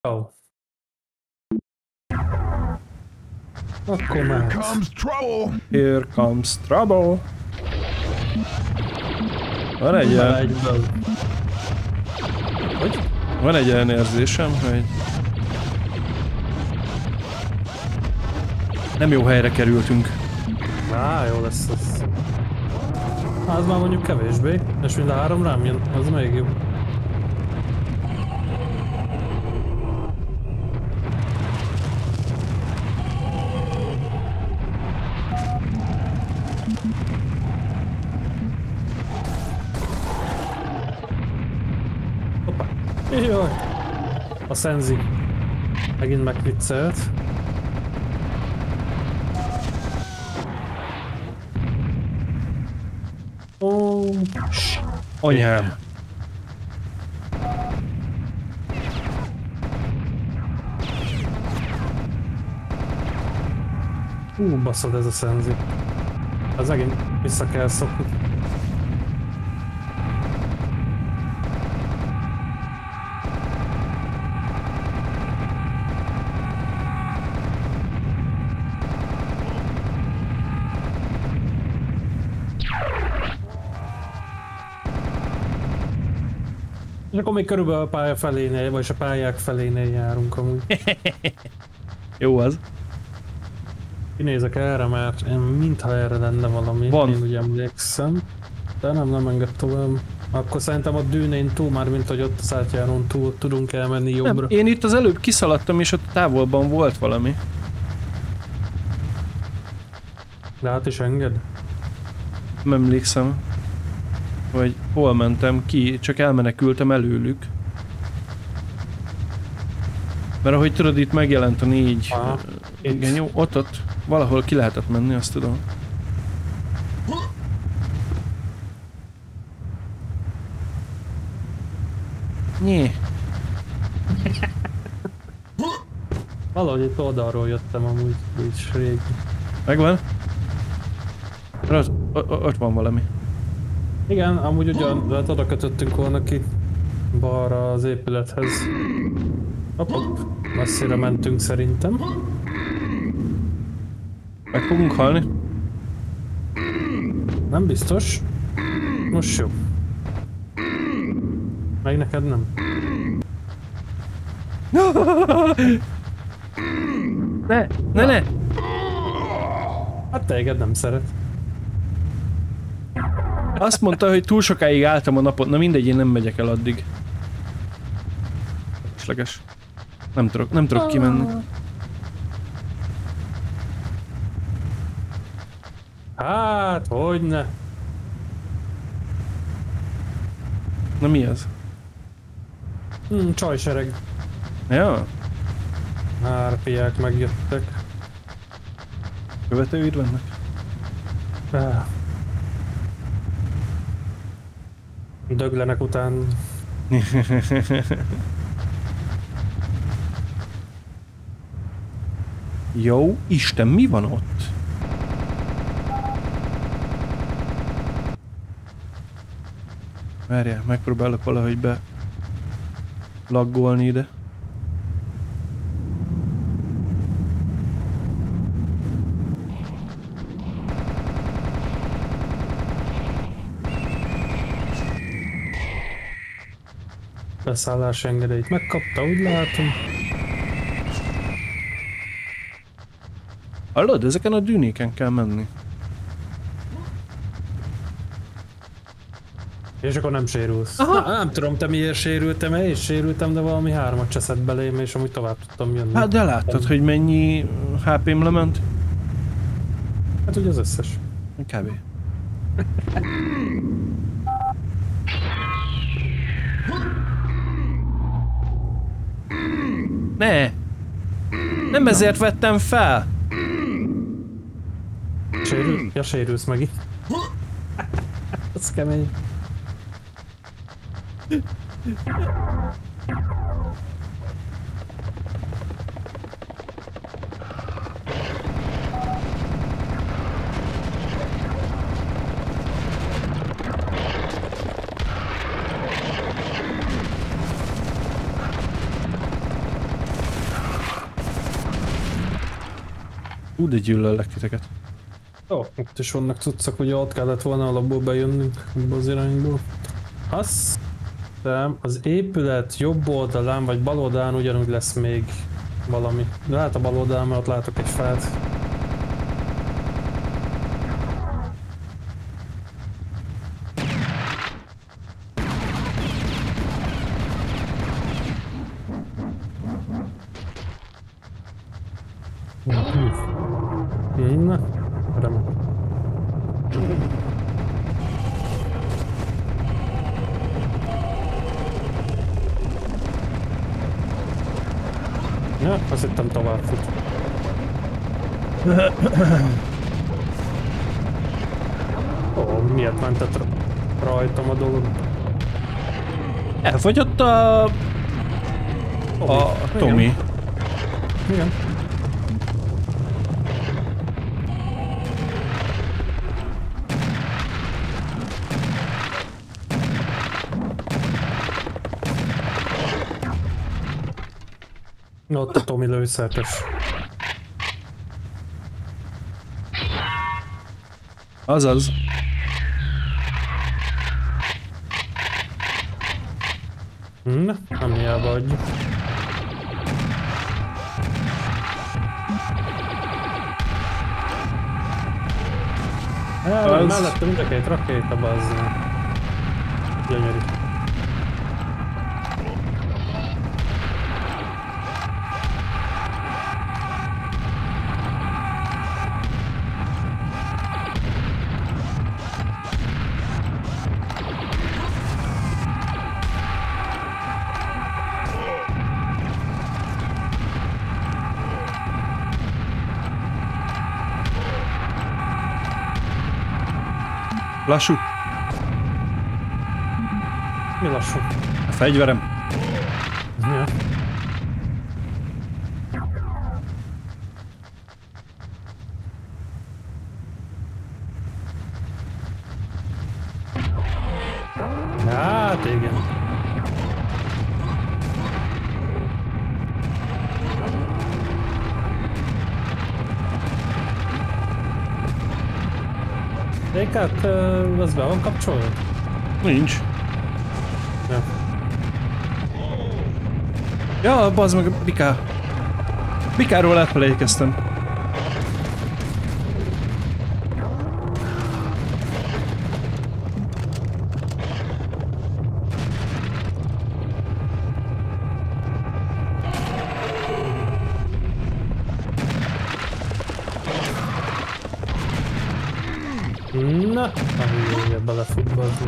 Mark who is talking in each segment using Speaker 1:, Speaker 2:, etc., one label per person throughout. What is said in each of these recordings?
Speaker 1: Ó. Akkor mehetsz.
Speaker 2: Here comes trouble. Van egy ilyen...
Speaker 1: Hogy?
Speaker 2: Van egy olyan érzésem, hogy... Nem jó helyre kerültünk.
Speaker 1: Á, jó lesz ez. Az már mondjuk kevésbé, és mind a három rám jön, az még jobb. Hoppá. Jaj. A Senzi megint megviccelt. Ó,
Speaker 2: Anyám.
Speaker 1: baszod ez a Senzi. Az megint vissza kell szokni. És akkor még körülbelül a pálya felénél, vagy a pályák felénél járunk amúgy.
Speaker 2: Jó az.
Speaker 1: Kinézek erre, mert én mintha erre lenne valami.
Speaker 2: Van.
Speaker 1: Én ugye emlékszem. De nem enged tovább. Akkor szerintem a dűnén túl, már mint hogy ott az átjárón túl tudunk elmenni jobbra.
Speaker 2: Nem, én itt az előbb kiszaladtam, és ott távolban volt valami.
Speaker 1: De hát is enged?
Speaker 2: Nem emlékszem, hogy hol mentem ki, csak elmenekültem előlük. Mert ahogy tudod, itt megjelent a 4...
Speaker 1: Aha,
Speaker 2: igen, jó, ott valahol ki lehetett menni, azt tudom. Nyé.
Speaker 1: Valahogy itt oldalról jöttem amúgy, így rég.
Speaker 2: Megvan? Ott van valami.
Speaker 1: Igen, amúgy ugyan, de hát oda kötöttünk volna ki. Balra az épülethez. Hopp, messzire mentünk szerintem.
Speaker 2: Meg fogunk halni?
Speaker 1: Nem biztos. Most jó. Meg neked nem.
Speaker 2: Ne!
Speaker 1: Hát téged nem szeret.
Speaker 2: Azt mondta, hogy túl sokáig álltam a napot, na mindegy, én nem megyek el addig. Esetleges. Nem tudok kimenni.
Speaker 1: Hát, hogyne.
Speaker 2: Na mi ez?
Speaker 1: Csajsereg.
Speaker 2: Ja?
Speaker 1: Hárpiák megjöttek.
Speaker 2: Követőid vannak?
Speaker 1: Döglenek után.
Speaker 2: Jó, Isten, mi van ott? Várjál, megpróbálok valahogy be laggolni ide.
Speaker 1: Beszállási engedélyt megkapta, úgy látom.
Speaker 2: Hallod, ezeken a dűnéken kell menni.
Speaker 1: És akkor nem sérülsz. Na, nem tudom, te miért sérültem, én is sérültem, de valami 3-at cseszett belém, és amúgy tovább tudtam jönni.
Speaker 2: Hát de láttad, hogy mennyi HP-m lement?
Speaker 1: Hát ugye az összes.
Speaker 2: Kb. Ne! Nem ezért vettem fel!
Speaker 1: Sérülsz meg itt. Az kemény.
Speaker 2: De gyűlöllek titeket.
Speaker 1: Ó, itt is vannak cuccok, ugye ott kellett volna alapból bejönnünk ebbe az irányból. Azt hiszem, az épület jobb oldalán vagy bal oldalán ugyanúgy lesz még valami. De lehet a bal oldalán, mert ott látok egy fát. Na, remek. Ja, azt hittem tovább fut. Ó, miért mentett rajtam a dolog?
Speaker 2: Elfogyott a Tomi.
Speaker 1: Igen. Ott a Tomi lőszertes.
Speaker 2: Azaz.
Speaker 1: Na, nem hiába adjuk. Mellette mind a két rakéta, bazzeg. Gyönyörű.
Speaker 2: Lassú.
Speaker 1: Mi lassú?
Speaker 2: A fegyverem.
Speaker 1: Ja. Hát igen. Ékát, az be van kapcsolva?
Speaker 2: Nincs.
Speaker 1: Ja.
Speaker 2: Ja, bazd meg, Biká. Bikáról elfelejtkeztem.
Speaker 1: Na, a hülyéje belefut bazd.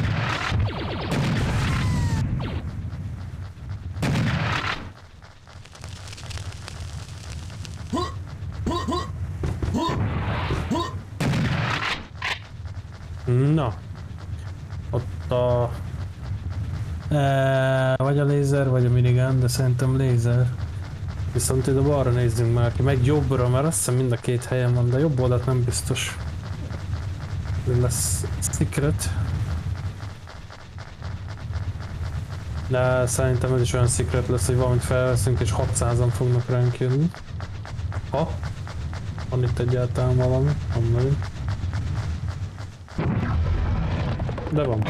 Speaker 1: Na, ott a... vagy a lézer, vagy a minigun, de szerintem lézer. Viszont ide balra nézzünk már ki, meg jobbra, mert azt hiszem mind a két helyen van, de jobb oldalt nem biztos. Ez lesz secret. De szerintem ez is olyan secret lesz, hogy valamit felveszünk és 600-an fognak ránk jönni. Ha? Van itt egyáltalán valami? Van nagyon. De van.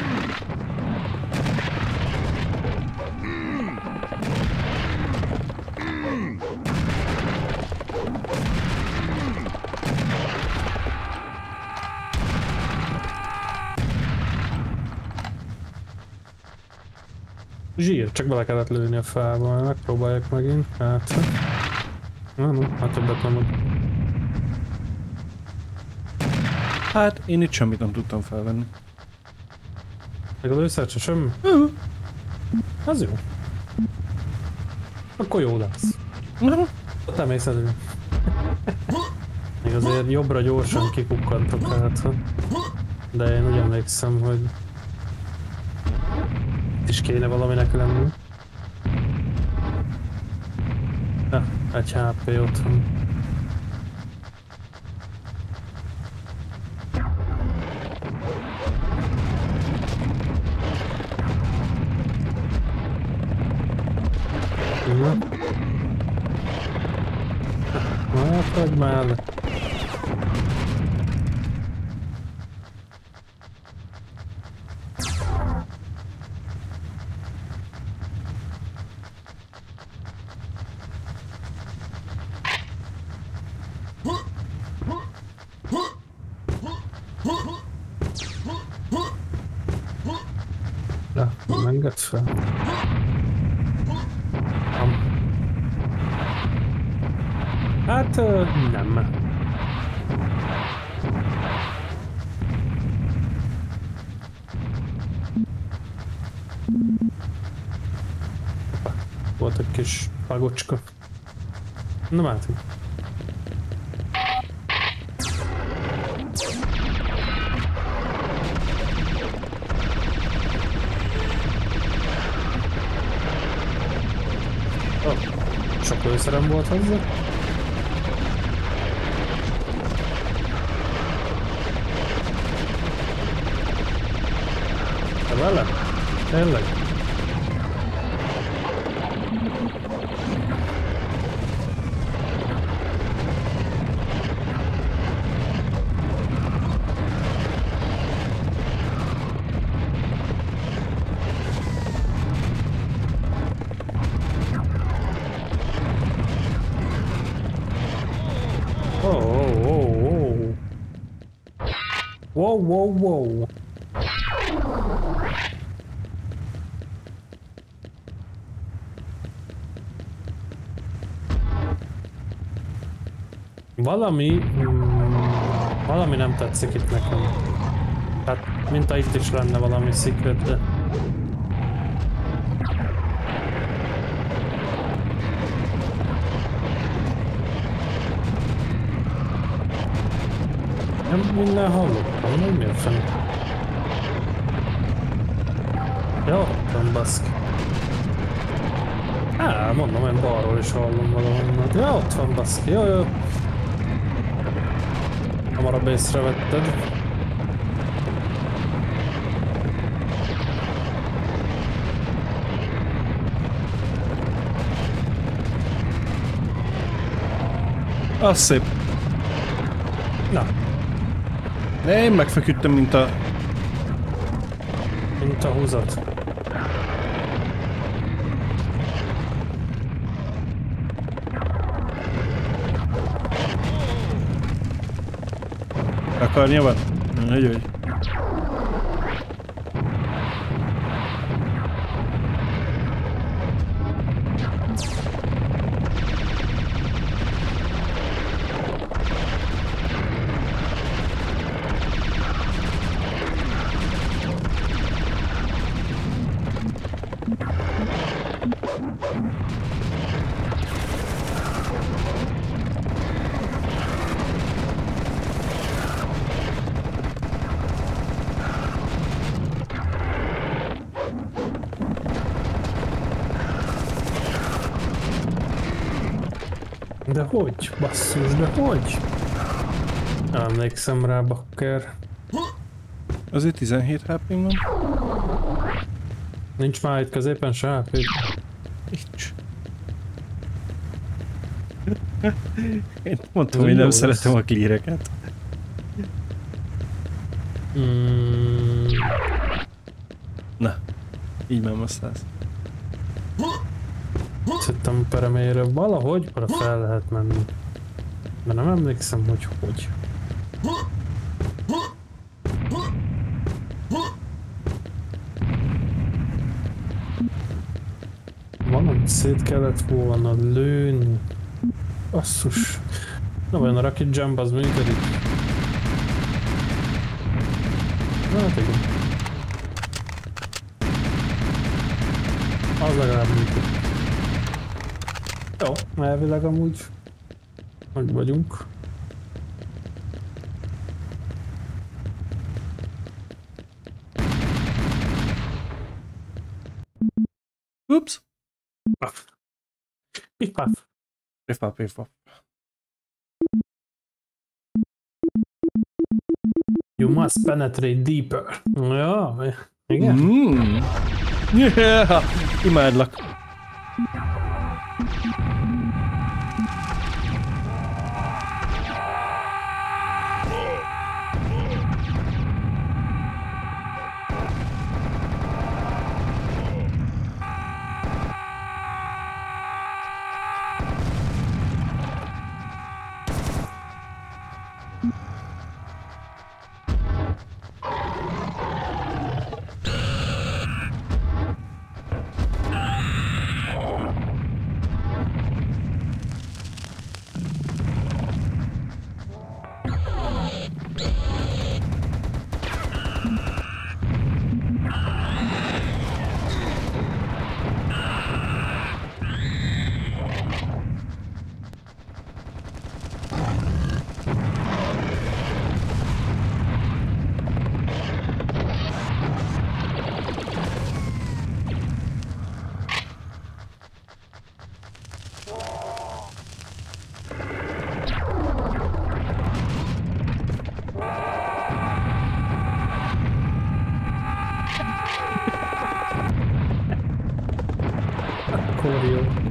Speaker 1: Zsír, csak bele kellett lőni a fába, megpróbáljuk megint, hát... hát többet nem ad.
Speaker 2: Hát, én itt semmit nem tudtam felvenni.
Speaker 1: Meg a lőszert se semmi? Az jó. Akkor jó lesz. Nem észre. Még azért jobbra gyorsan kikukkantok át. De én úgy emlékszem, hogy... is kéne valaminek lenni. Ja, egy HP otthon. Hát vagy már. Ja, nem enged fel. Hát nem. Volt egy kis pagocska. Na hát. Sok lőszerem volt hozzá. Te vele? Tényleg? Wow. Valami nem tetszik itt nekem. Hát, mint itt is lenne valami secret, de... Nem minden hallottam, nem miért fenn? Ja, ott van baszk. Á, mondom, én balról is hallom valahonnan. Ja, ott van baszk, jó. Hamarabb észrevetted.
Speaker 2: Az szép.
Speaker 1: Na.
Speaker 2: De én megfeküdtem, mint a
Speaker 1: húzat.
Speaker 2: Akarnya van? Hogy.
Speaker 1: De hogy? Basszus, de hogy? Nem emlékszem rá, bakker.
Speaker 2: Azért 17 HP-m van.
Speaker 1: Nincs már itt középen se HP?
Speaker 2: Nincs. Én mondtam, hogy nem szeretem a cleareket. Na, így már masszáz.
Speaker 1: Szerintem peremére valahogy arra fel lehet menni. De nem emlékszem, hogy hogy. Valamit szét kellett volna lőni. Basszus. Na vajon a Rocket Jump az működik? Na hát igen. Az legalább működik. Jó, elvileg amúgy meg vagyunk.
Speaker 2: Oops.
Speaker 1: Puff. Piff puff.
Speaker 2: Piff puff.
Speaker 1: You must penetrate deeper. Ja, igen.
Speaker 2: Yeah, imádlak.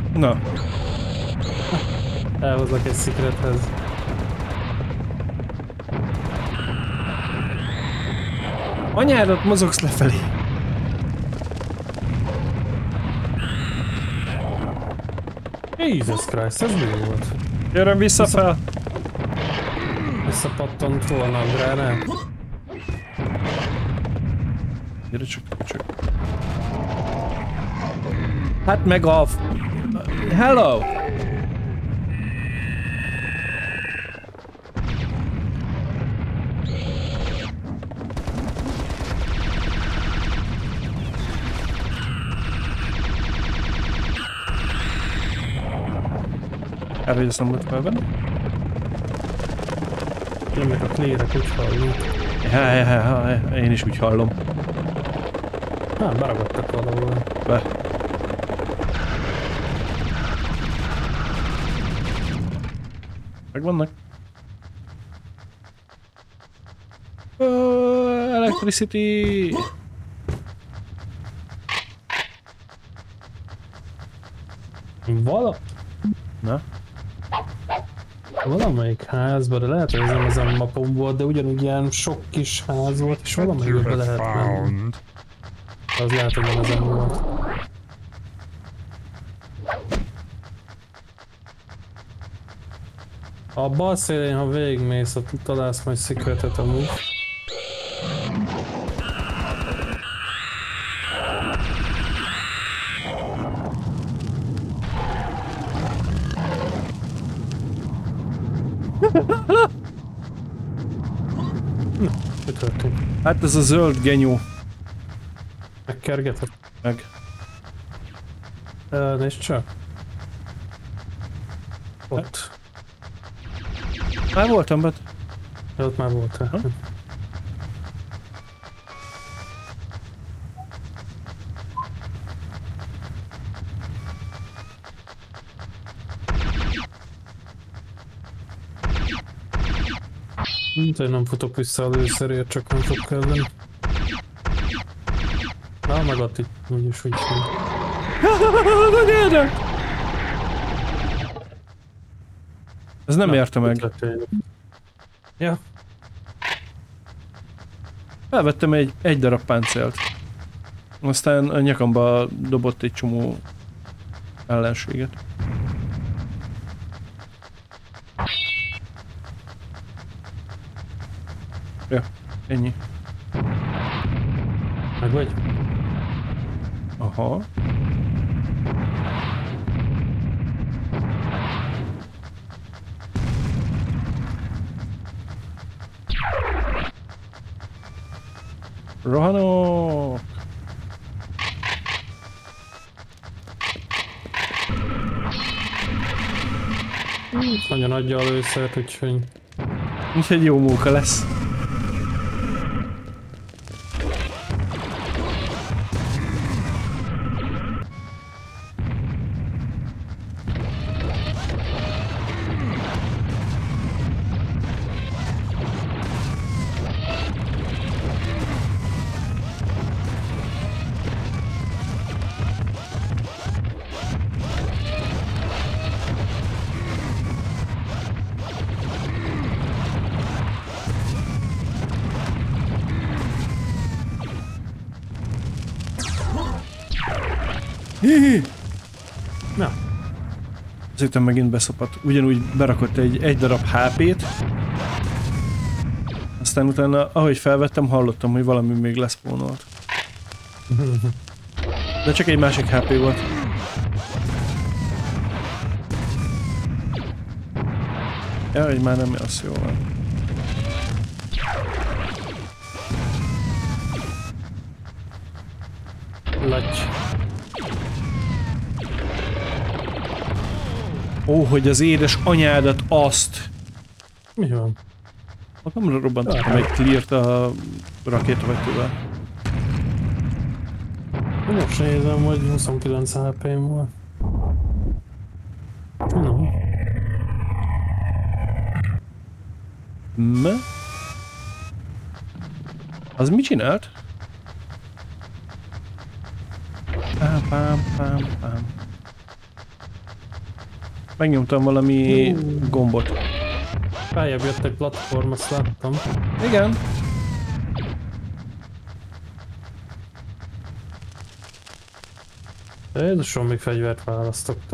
Speaker 2: Na,
Speaker 1: Elhozlak egy secrethez.
Speaker 2: anyádat mozogsz lefelé.
Speaker 1: Jesus Christ, ez mi volt?
Speaker 2: Jöjjön vissza fel.
Speaker 1: Visszapattant volna a gránát.
Speaker 2: Gyere csak. Hát meg a... Hello! Erre ezt nem volt felvenni?
Speaker 1: Jönnek a klérek, úgy halljuk.
Speaker 2: Ja, én is úgy hallom.
Speaker 1: Beragadtak valahol.
Speaker 2: Be. Megvannak. Electricity! Na?
Speaker 1: Valamelyik házban, de lehet, hogy ez nem ezen a mapon volt, de ugyanúgy ilyen sok kis ház volt, és valamelyikbe lehet menni. Az lehet, hogy nem ezen volt. A bal szélén, ha végigmész, ott találsz majd secretet amúgy. Mi történt?
Speaker 2: Hát ez a zöld genyó.
Speaker 1: Megkergetett?
Speaker 2: Meg.
Speaker 1: Nézd csak. Ott.
Speaker 2: Már voltam bet.
Speaker 1: Ott már voltál. Mint hogy nem futok vissza előszerért, csak nem fog kelleni. Na, meg ott itt, úgyis úgy sem.
Speaker 2: Ez nem érte meg.
Speaker 1: Ja.
Speaker 2: Felvettem egy darab páncélt. Aztán a nyakamba dobott egy csomó ellenséget. Ja, ennyi.
Speaker 1: Meg vagy?
Speaker 2: Aha. Rohanok!
Speaker 1: Nagyon adja a lőszert, úgyhogy...
Speaker 2: Úgyhogy jó munka lesz.
Speaker 1: Na.
Speaker 2: Ezután megint beszopadt. Ugyanúgy berakott egy darab HP-t. Aztán utána, ahogy felvettem, hallottam, hogy valami még leszpónolt. De csak egy másik HP volt. Ja, hogy már nem az jó van.
Speaker 1: Lagy.
Speaker 2: Ó, hogy az édes anyádat azt!
Speaker 1: Mi van?
Speaker 2: Magamra robbantottam egy cleart a rakétavetővel.
Speaker 1: Most nézem, hogy 29 HP-m volt. No.
Speaker 2: Az mit csinált? Pám. Megnyomtam valami gombot.
Speaker 1: Feljebb jött egy platform, azt láttam.
Speaker 2: Igen.
Speaker 1: Jézusom, még fegyvert választok te.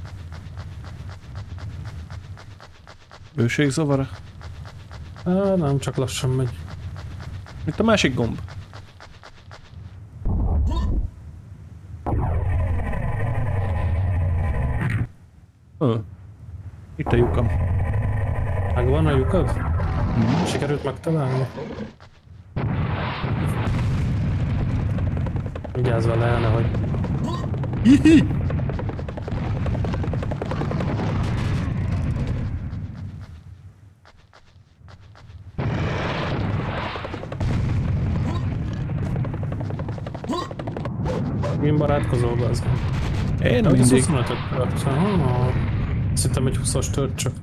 Speaker 2: Bőségzavara.
Speaker 1: Nem, csak lassan megy.
Speaker 2: Itt a másik gomb. Itt a lyukam.
Speaker 1: Megvan a lyukad? Sikerült megtalálni? Vigyázz vele el, nehogy.
Speaker 2: Hihi!
Speaker 1: Én barátkozol be az.
Speaker 2: Én
Speaker 1: Ez
Speaker 2: mindig.
Speaker 1: 25-öt tört. Azt hittem egy 20-as tört csak.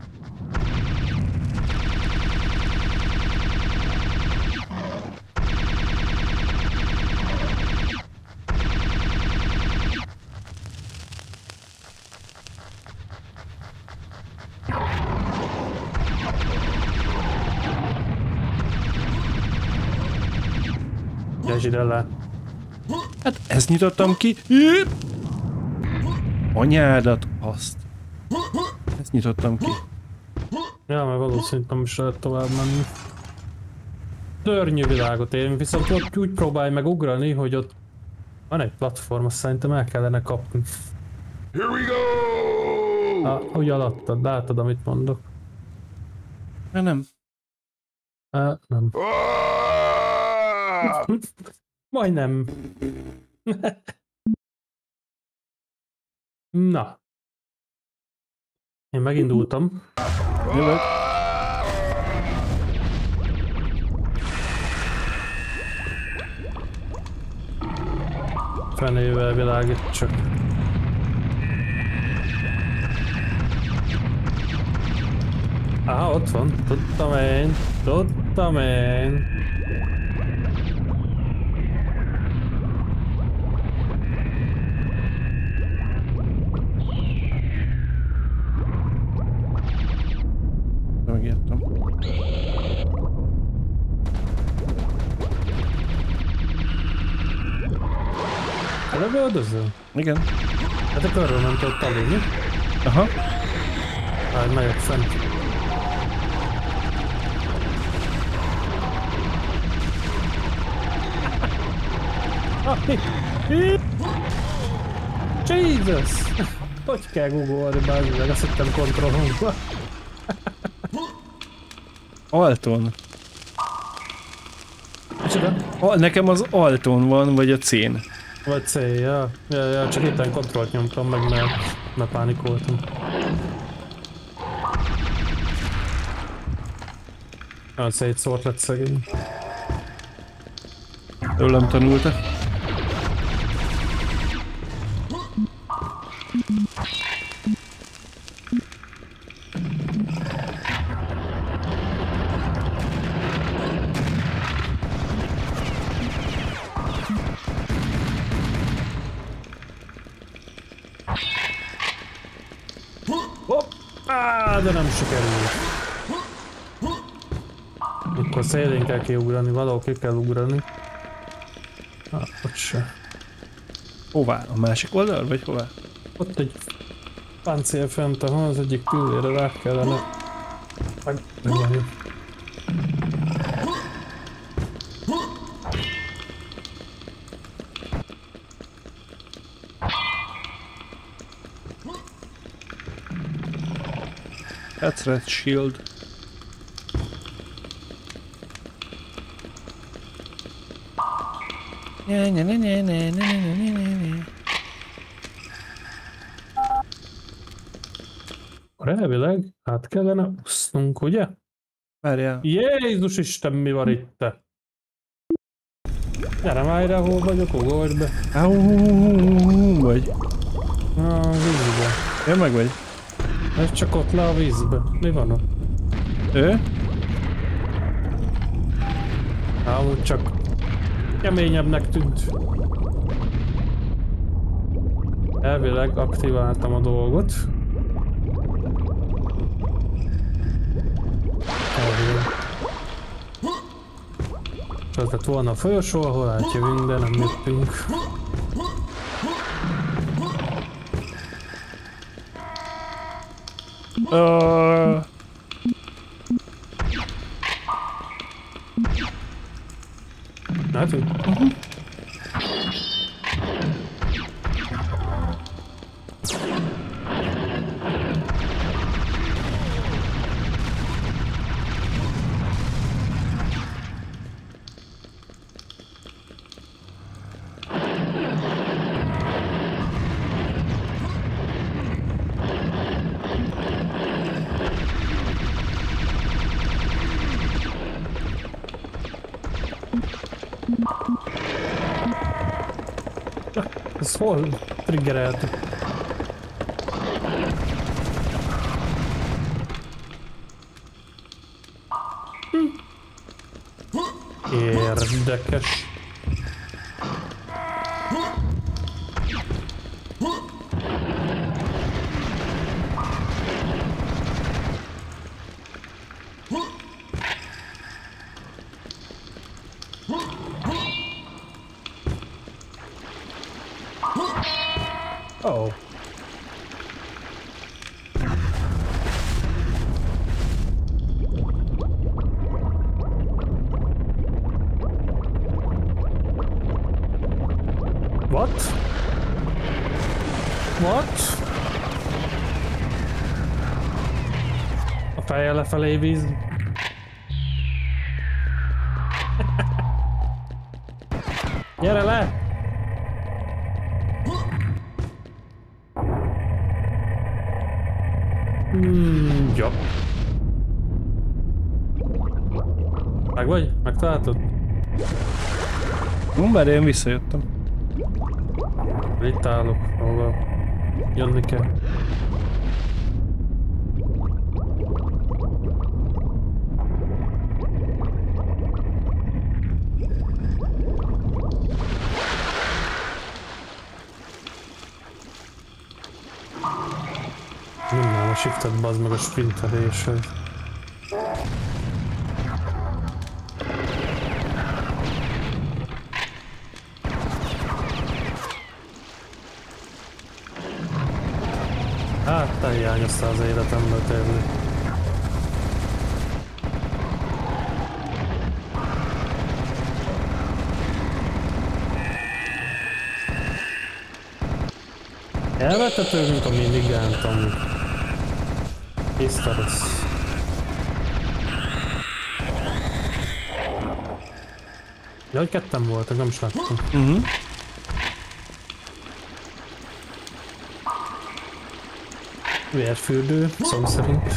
Speaker 1: Gyere ide le.
Speaker 2: Hát ezt nyitottam ki. Anyádat azt. Ezt nyitottam ki.
Speaker 1: Ja, mert valószínűleg nem is lehet tovább menni. Szörnyű világot élünk, viszont ott úgy próbálj meg ugrani, hogy ott van egy platform, azt szerintem el kellene kapni.
Speaker 3: Here we go!
Speaker 1: Úgy alattad, látod, amit mondok?
Speaker 2: Nem.
Speaker 1: Nem.
Speaker 3: Ah!
Speaker 1: Majdnem. Na. Én megindultam.
Speaker 2: Jövök.
Speaker 1: Fenével világít csak. Ott van. Tudtam én.
Speaker 2: Megértem.
Speaker 1: Lövöldözöl?
Speaker 2: Igen.
Speaker 1: Hát a körről nem tudott aludni.
Speaker 2: Aha.
Speaker 1: Megyek fent. Jesus! Hogy kell googolni bármi meg? Azt hittem kontrollomba.
Speaker 2: Alton.
Speaker 1: Micsoda?
Speaker 2: Nekem az Alton van, vagy a C-n.
Speaker 1: Vagy C, ja. Ja, csak itten kontrollt nyomtam meg, mert pánikoltam. Olyan szétszórt lett szegény.
Speaker 2: Tőlem tanulta.
Speaker 1: De nem sikerült. Akkor szélén kell kiugrani, valahol ki kell ugrani. Ott se.
Speaker 2: Hová? A másik oldal, vagy hová?
Speaker 1: Ott egy páncél fent, ahol az egyik pillére rá kellene megvenni.
Speaker 2: That's red shield.
Speaker 1: Akkor elvileg át kellene úsznunk, ugye?
Speaker 2: Várjál.
Speaker 1: Jézus Isten, mi van itt? Gyere már ide, hol vagyok, ugorj be.
Speaker 2: Vagy.
Speaker 1: A vízbe.
Speaker 2: Én meg vagy.
Speaker 1: Ez csak ott le a vízbe. Mi van ott?
Speaker 2: Ő?
Speaker 1: Úgy csak keményebbnek tűnt. Elvileg aktiváltam a dolgot. Az lett volna a folyosó, ahol átjövünk, de nem jöttünk. Látunk? Ez hol triggereltük? Érdekes. Oh. What? What? A feje lefelé víz. Gyere le! Jó. Meg vagy? Megtaláltad?
Speaker 2: Bár én visszajöttem.
Speaker 1: Itt állok, ahol jönni kell. Nyomnám a shiftet, bazd meg a sprinteléshez. Hát, te hiányoztál az életemből tényleg. Elvette tőlünk a minigánt amúgy. Isztarosz. Jaj, ketten voltak, nem is láttam. Vérfürdő, szó szerint.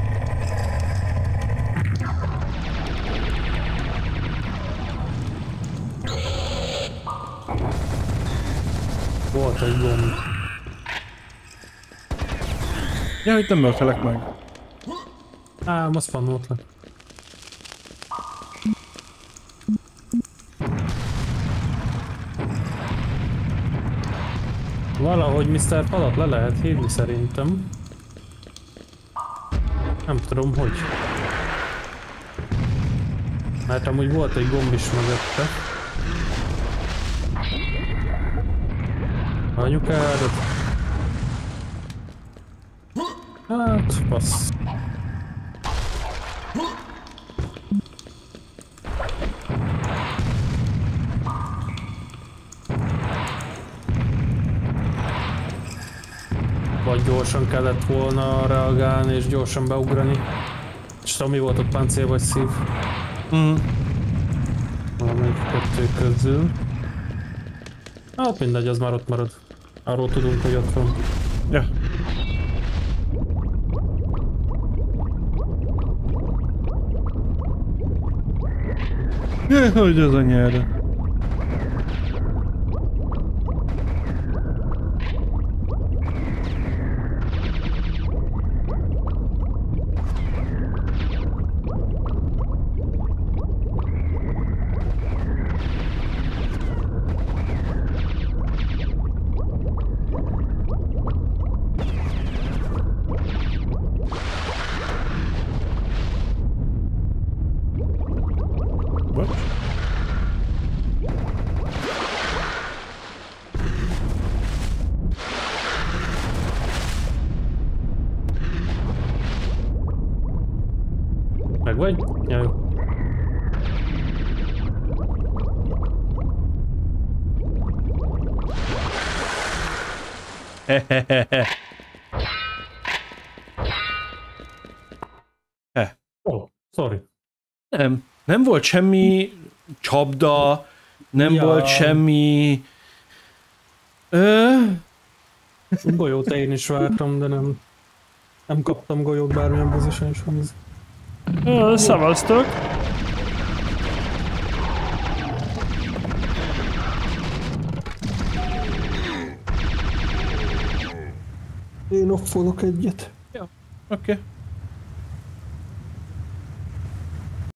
Speaker 1: Volt egy gomb.
Speaker 2: Ja, itt nem öltelek meg.
Speaker 1: Á, most pannolt le. Valahogy Mr. Palat le lehet hívni szerintem. Nem tudom hogy. Mert amúgy volt egy gomb is mögötte. Anyukádat. Hát, passz. Vagy gyorsan kellett volna reagálni és gyorsan beugrani. És tudom, mi volt ott, páncél vagy szív? Valamelyik kettő közül. Hát mindegy, az már ott marad. Arról tudunk, hogy ott van.
Speaker 2: Ja. Jaj, hogy az anyára.
Speaker 1: Meg vagy? Ja, jó.
Speaker 2: Hehehehe.
Speaker 1: Oh, sorry.
Speaker 2: Nem volt semmi csapda, nem
Speaker 1: Ja.
Speaker 2: volt semmi...
Speaker 1: Golyót én is vártam, de nem kaptam golyót bármilyen position is hangzik.
Speaker 2: Szavaztok.
Speaker 1: Én offolok egyet.
Speaker 2: Oké.